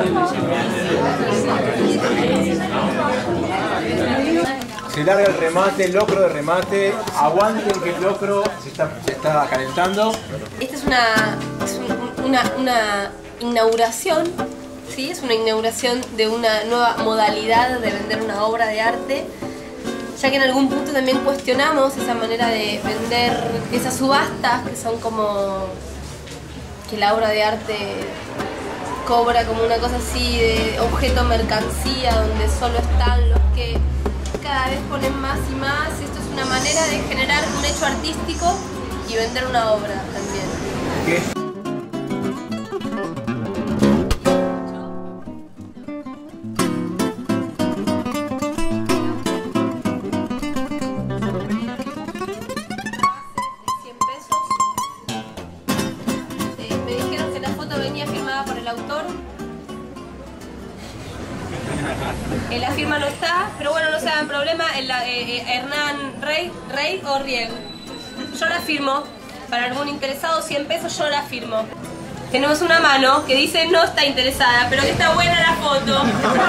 Se larga el remate, el locro de remate. Aguanten que el locro se está calentando. Esta es una inauguración, ¿sí? Es una inauguración de una nueva modalidad de vender una obra de arte, ya que en algún punto también cuestionamos esa manera de vender esas subastas que son como que la obra de arte cobra como una cosa así de objeto mercancía, donde solo están los que cada vez ponen más y más. Esto es una manera de generar un hecho artístico y vender una obra también. ¿Qué? Me dijeron que la foto venía firmada por el autor. La firma no está, pero bueno, no se hagan problema. Hernán Rey o Riel. Yo la firmo. Para algún interesado, 100 pesos, yo la firmo. Tenemos una mano que dice no está interesada, pero que está buena la foto.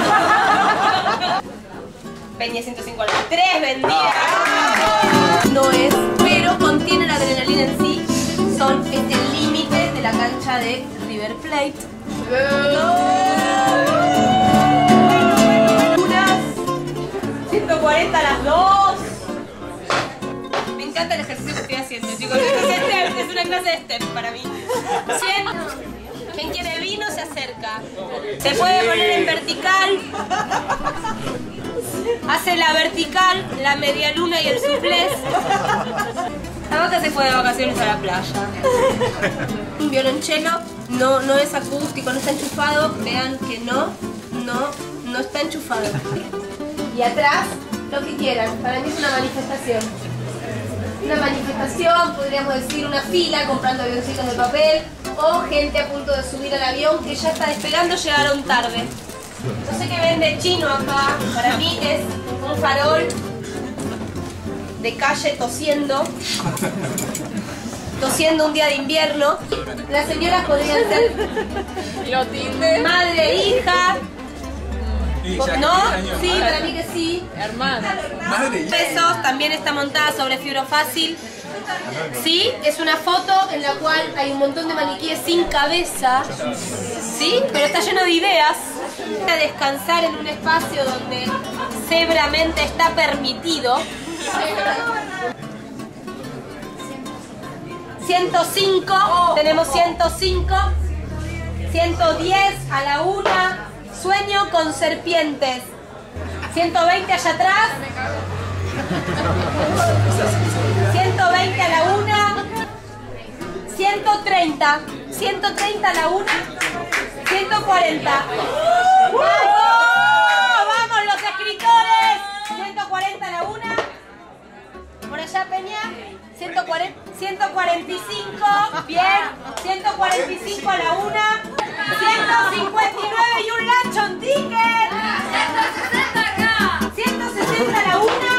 Peña 150. 3 vendidas. No es, pero contiene la adrenalina en sí. Son el límite de la cancha de River Plate. 140 a las 2. Me encanta el ejercicio que estoy haciendo, chicos. Es una clase de step para mí. 100. Quien quiere vino se acerca. Se puede poner en vertical. Hace la vertical, la media luna y el suplés. La vaca se fue de vacaciones a la playa. Un violonchelo no es acústico, no está enchufado. Vean que no está enchufado. Y atrás, lo que quieran. Para mí es una manifestación. Una manifestación, podríamos decir una fila comprando avioncitos de papel o gente a punto de subir al avión que ya está despegando, llegaron tarde. No sé qué vende chino acá. Para mí es un farol de calle tosiendo. Tosiendo un día de invierno. Las señoras podrían ser madre e hija. ¿No? Sí, para mí que sí. Hermana. Pesos, también está montada sobre fibro fácil. Sí, es una foto en la cual hay un montón de maniquíes sin cabeza. Sí, pero está lleno de ideas. A descansar en un espacio donde severamente está permitido. 105, tenemos 105. 110 a la 1. Sueño con serpientes. 120 allá atrás. 120 a la 1. 130. 130 a la 1. 140. ¡Vamos los escritores! 140 a la 1. Por allá, Peña. 145. Bien. 145 a la 1. 159 y un luncheon ticket. 160 acá. 160 a la 1.